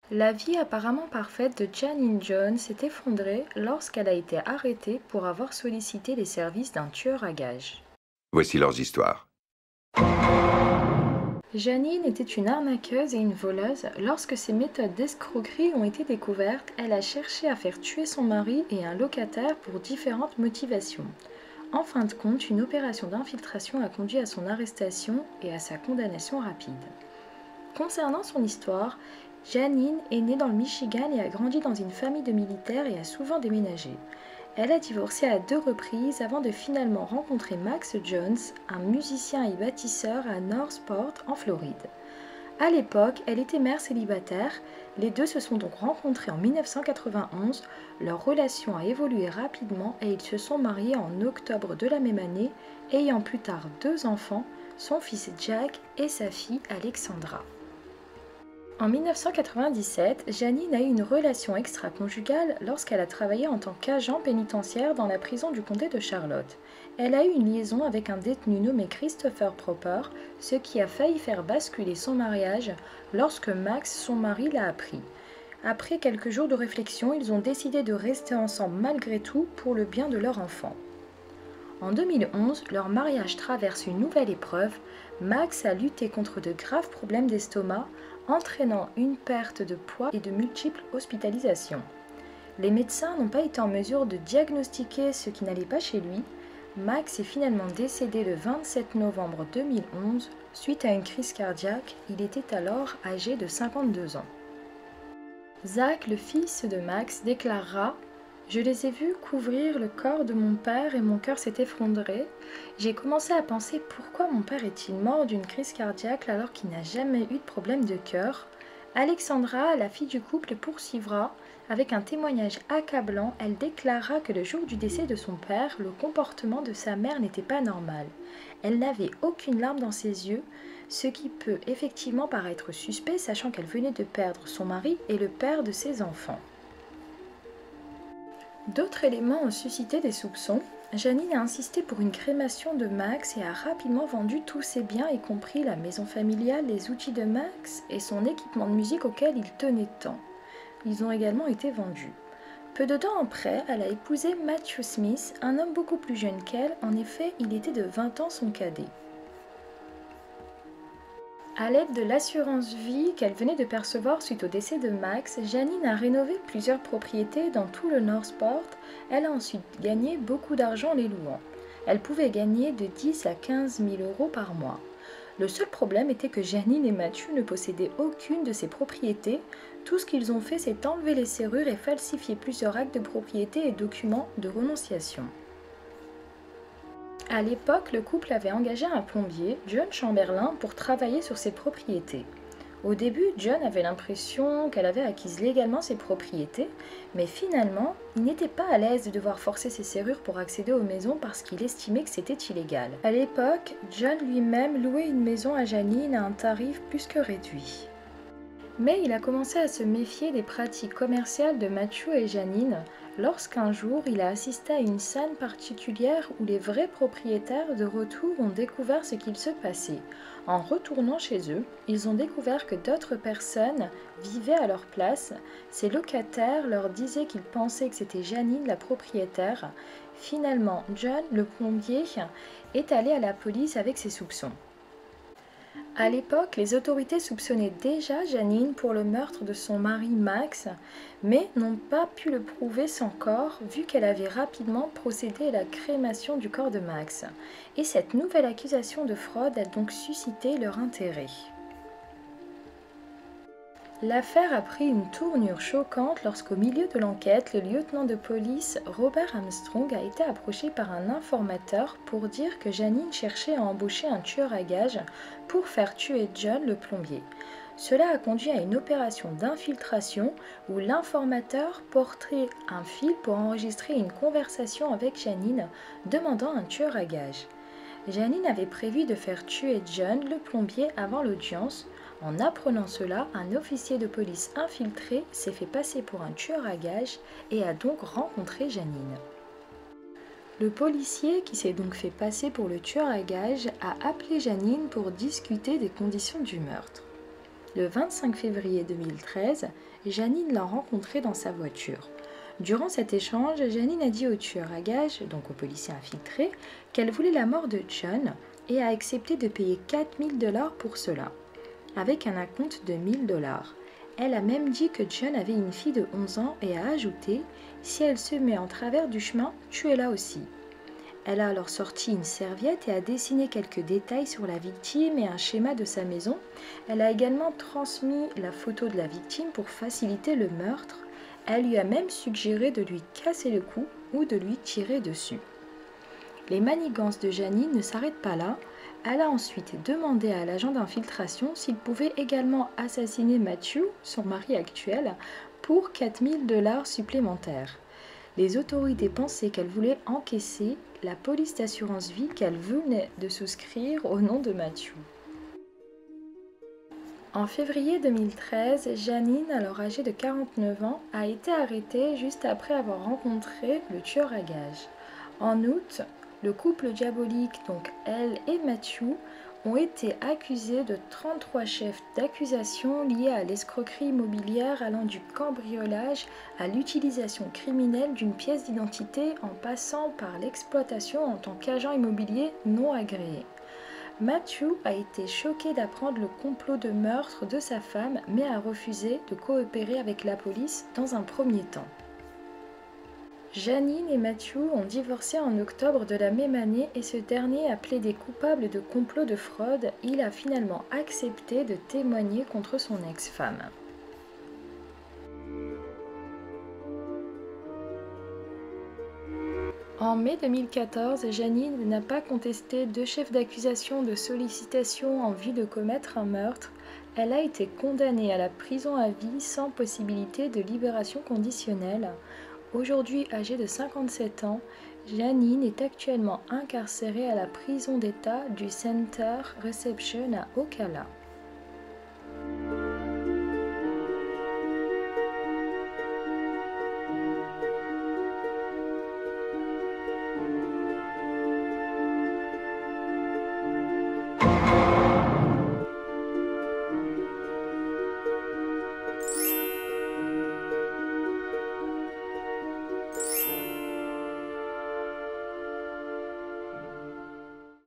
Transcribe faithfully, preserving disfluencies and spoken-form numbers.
La vie apparemment parfaite de Janine Jones s'est effondrée lorsqu'elle a été arrêtée pour avoir sollicité les services d'un tueur à gages. Voici leurs histoires. Janine était une arnaqueuse et une voleuse. Lorsque ses méthodes d'escroquerie ont été découvertes, elle a cherché à faire tuer son mari et un locataire pour différentes motivations. En fin de compte, une opération d'infiltration a conduit à son arrestation et à sa condamnation rapide. Concernant son histoire, Janine est née dans le Michigan et a grandi dans une famille de militaires et a souvent déménagé. Elle a divorcé à deux reprises avant de finalement rencontrer Max Jones, un musicien et bâtisseur à Northport en Floride. À l'époque, elle était mère célibataire. Les deux se sont donc rencontrés en mille neuf cent quatre-vingt-onze. Leur relation a évolué rapidement et ils se sont mariés en octobre de la même année, ayant plus tard deux enfants, son fils Jack et sa fille Alexandra. En mille neuf cent quatre-vingt-dix-sept, Janine a eu une relation extra-conjugale lorsqu'elle a travaillé en tant qu'agent pénitentiaire dans la prison du comté de Charlotte. Elle a eu une liaison avec un détenu nommé Christopher Proper, ce qui a failli faire basculer son mariage lorsque Max, son mari, l'a appris. Après quelques jours de réflexion, ils ont décidé de rester ensemble malgré tout pour le bien de leur enfant. En deux mille onze, leur mariage traverse une nouvelle épreuve. Max a lutté contre de graves problèmes d'estomac, entraînant une perte de poids et de multiples hospitalisations. Les médecins n'ont pas été en mesure de diagnostiquer ce qui n'allait pas chez lui. Max est finalement décédé le vingt-sept novembre deux mille onze suite à une crise cardiaque. Il était alors âgé de cinquante-deux ans. Zach, le fils de Max, déclarera « Je les ai vus couvrir le corps de mon père et mon cœur s'est effondré. J'ai commencé à penser pourquoi mon père est-il mort d'une crise cardiaque alors qu'il n'a jamais eu de problème de cœur. Alexandra, la fille du couple, poursuivra. Avec un témoignage accablant, elle déclara que le jour du décès de son père, le comportement de sa mère n'était pas normal. Elle n'avait aucune larme dans ses yeux, ce qui peut effectivement paraître suspect sachant qu'elle venait de perdre son mari et le père de ses enfants. D'autres éléments ont suscité des soupçons. Janine a insisté pour une crémation de Max et a rapidement vendu tous ses biens, y compris la maison familiale, les outils de Max et son équipement de musique auquel il tenait tant. Ils ont également été vendus. Peu de temps après, elle a épousé Matthew Smith, un homme beaucoup plus jeune qu'elle. En effet, il était de vingt ans son cadet. À l'aide de l'assurance vie qu'elle venait de percevoir suite au décès de Max, Janine a rénové plusieurs propriétés dans tout le Northport. Elle a ensuite gagné beaucoup d'argent en les louant. Elle pouvait gagner de dix à quinze mille euros par mois. Le seul problème était que Janine et Matthew ne possédaient aucune de ces propriétés. Tout ce qu'ils ont fait, c'est enlever les serrures et falsifier plusieurs actes de propriété et documents de renonciation. À l'époque, le couple avait engagé un plombier, John Chamberlain, pour travailler sur ses propriétés. Au début, John avait l'impression qu'elle avait acquis légalement ses propriétés, mais finalement, il n'était pas à l'aise de devoir forcer ses serrures pour accéder aux maisons parce qu'il estimait que c'était illégal. À l'époque, John lui-même louait une maison à Janine à un tarif plus que réduit. Mais il a commencé à se méfier des pratiques commerciales de Matthew et Janine lorsqu'un jour il a assisté à une scène particulière où les vrais propriétaires de retour ont découvert ce qu'il se passait. En retournant chez eux, ils ont découvert que d'autres personnes vivaient à leur place. Ces locataires leur disaient qu'ils pensaient que c'était Janine la propriétaire. Finalement, John, le plombier, est allé à la police avec ses soupçons. À l'époque, les autorités soupçonnaient déjà Janine pour le meurtre de son mari Max, mais n'ont pas pu le prouver sans corps, vu qu'elle avait rapidement procédé à la crémation du corps de Max. Et cette nouvelle accusation de fraude a donc suscité leur intérêt. L'affaire a pris une tournure choquante lorsqu'au milieu de l'enquête, le lieutenant de police Robert Armstrong a été approché par un informateur pour dire que Janine cherchait à embaucher un tueur à gages pour faire tuer John le plombier. Cela a conduit à une opération d'infiltration où l'informateur portait un fil pour enregistrer une conversation avec Janine demandant un tueur à gages. Janine avait prévu de faire tuer John le plombier avant l'audience. En apprenant cela, un officier de police infiltré s'est fait passer pour un tueur à gages et a donc rencontré Janine. Le policier, qui s'est donc fait passer pour le tueur à gages, a appelé Janine pour discuter des conditions du meurtre. Le vingt-cinq février deux mille treize, Janine l'a rencontré dans sa voiture. Durant cet échange, Janine a dit au tueur à gages, donc au policier infiltré, qu'elle voulait la mort de John et a accepté de payer quatre mille dollars pour cela, avec un acompte de mille dollars. Elle a même dit que John avait une fille de onze ans et a ajouté « Si elle se met en travers du chemin, tuez-la aussi ». Elle a alors sorti une serviette et a dessiné quelques détails sur la victime et un schéma de sa maison. Elle a également transmis la photo de la victime pour faciliter le meurtre. Elle lui a même suggéré de lui casser le cou ou de lui tirer dessus. Les manigances de Janine ne s'arrêtent pas là. Elle a ensuite demandé à l'agent d'infiltration s'il pouvait également assassiner Matthew, son mari actuel, pour quatre mille dollars supplémentaires. Les autorités pensaient qu'elle voulait encaisser la police d'assurance vie qu'elle venait de souscrire au nom de Matthew. En février deux mille treize, Janine, alors âgée de quarante-neuf ans, a été arrêtée juste après avoir rencontré le tueur à gages. En août, le couple diabolique, donc elle et Matthew, ont été accusés de trente-trois chefs d'accusation liés à l'escroquerie immobilière allant du cambriolage à l'utilisation criminelle d'une pièce d'identité en passant par l'exploitation en tant qu'agent immobilier non agréé. Matthew a été choqué d'apprendre le complot de meurtre de sa femme mais a refusé de coopérer avec la police dans un premier temps. Janine et Matthew ont divorcé en octobre de la même année et ce dernier a plaidé coupable de complot de fraude. Il a finalement accepté de témoigner contre son ex-femme. En mai deux mille quatorze, Janine n'a pas contesté deux chefs d'accusation de sollicitation en vue de commettre un meurtre. Elle a été condamnée à la prison à vie sans possibilité de libération conditionnelle. Aujourd'hui âgée de cinquante-sept ans, Janine est actuellement incarcérée à la prison d'État du Center Reception à Ocala.